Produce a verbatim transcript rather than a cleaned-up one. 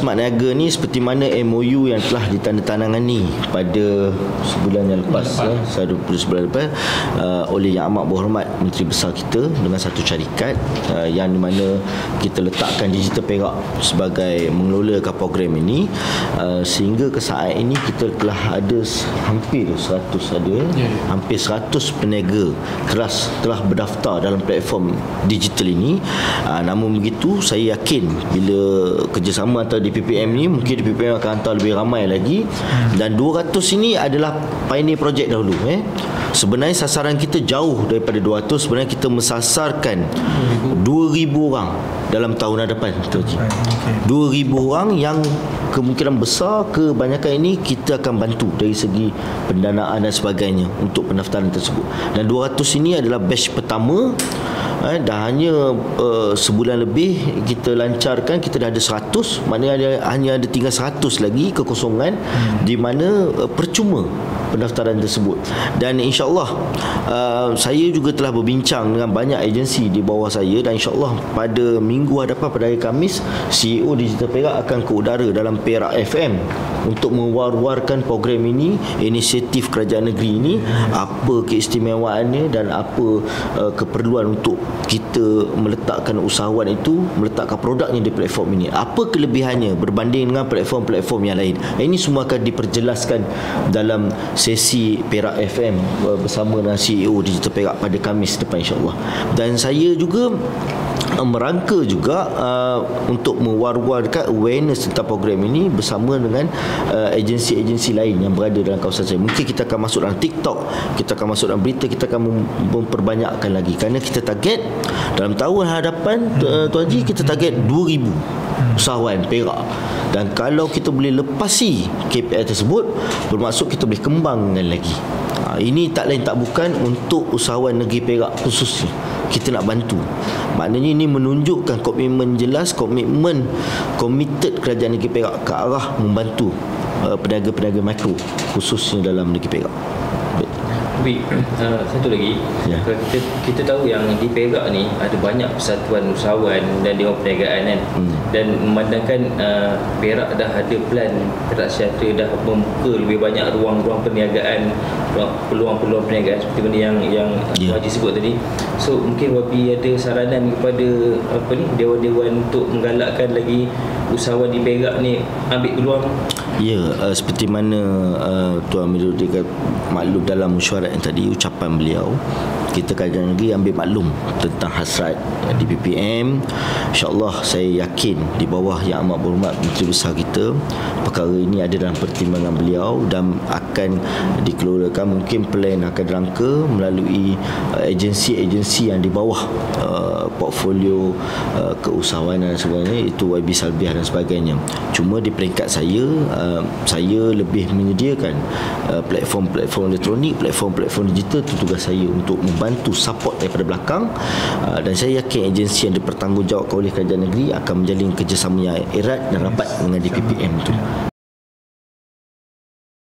Smart Niaga ni seperti mana M O U yang telah ditandatangani pada sebulan yang lepas, ya, satu sebulan lepas uh, oleh Yang Amat Berhormat Menteri Besar kita dengan satu syarikat uh, yang di mana kita letakkan Digital Perak sebagai mengelolakan program ini, uh, sehingga ke saat ini kita telah ada hampir seratus ada yeah. hampir seratus peniaga keras telah berdaftar dalam platform digital ini. uh, namun begitu saya yakin bila kerjasama antara D P P M ni, mungkin D P P M akan hantar lebih ramai lagi. Dan dua ratus ini adalah pioneer project dahulu. eh. Sebenarnya sasaran kita jauh daripada dua ratus. Sebenarnya kita mensasarkan dua ribu orang dalam tahun hadapan. dua ribu orang yang kemungkinan besar kebanyakan ini kita akan bantu dari segi pendanaan dan sebagainya untuk pendaftaran tersebut. Dan dua ratus ini adalah batch pertama. Eh, dah hanya uh, sebulan lebih kita lancarkan, kita dah ada seratus, maknanya ada, hanya ada tinggal seratus lagi kekosongan, hmm. di mana uh, percuma pendaftaran tersebut. Dan insyaAllah uh, saya juga telah berbincang dengan banyak agensi di bawah saya, dan insyaAllah pada minggu hadapan, pada hari Khamis, C E O Digital Perak akan ke udara dalam Perak F M untuk mewar-warkan program ini, inisiatif kerajaan negeri ini, apa keistimewaannya dan apa uh, keperluan untuk kita meletakkan usahawan itu meletakkan produknya di platform ini, apa kelebihannya berbanding dengan platform-platform yang lain. Ini semua akan diperjelaskan dalam sesi Perak F M bersama dengan C E O Digital Perak pada Khamis depan, insyaAllah. Dan saya juga merangka juga uh, untuk mewar-warkan awareness tentang program ini bersama dengan uh, agensi-agensi lain yang berada dalam kawasan saya. Mungkin kita akan masuk dalam TikTok, kita akan masuk dalam berita, kita akan memperbanyakkan lagi, kerana kita target dalam tahun hadapan, uh, Tuan Haji, kita target dua ribu usahawan Perak. Dan kalau kita boleh lepasi K P I tersebut, bermaksud kita boleh kembangkan lagi. Ha, ini tak lain tak bukan untuk usahawan negeri Perak khususnya kita nak bantu. Maknanya ini menunjukkan komitmen jelas, komitmen committed kerajaan negeri Perak ke arah membantu uh, peniaga-peniaga mikro khususnya dalam negeri Perak. Tapi uh, satu lagi, ya. kita, kita tahu yang di Perak ni ada banyak persatuan usahawan dan dewan perniagaan kan, hmm. dan memandangkan uh, Perak dah ada plan Perak Sejahtera, dah membuka lebih banyak ruang-ruang perniagaan, peluang-peluang perniagaan seperti mana yang yang yeah. Haji sebut tadi. So mungkin Wabi ada saranan kepada apa ni dewan-dewan untuk menggalakkan lagi usahawan di Perak ni ambil peluang. Ya, uh, seperti mana uh, Tuan Amiruddin maklum dalam mesyuarat yang tadi, ucapan beliau, kita kerajaan negeri ambil maklum tentang hasrat di P P M. InsyaAllah saya yakin di bawah Yang Amat Berhormat Menteri Besar kita, perkara ini ada dalam pertimbangan beliau dan akan dikeluarkan. Mungkin plan akan dirangka melalui uh, agensi-agensi yang di bawah uh, portfolio uh, keusahawanan dan sebagainya, itu Y B Salbiah dan sebagainya. Cuma di peringkat saya, uh, saya lebih menyediakan uh, platform-platform elektronik, platform-platform digital. Itu tugas saya untuk membantu support daripada belakang, uh, dan saya yakin agensi yang dipertanggungjawabkan oleh kerajaan negeri akan menjalin kerjasama yang erat dan rapat dengan D P P M itu.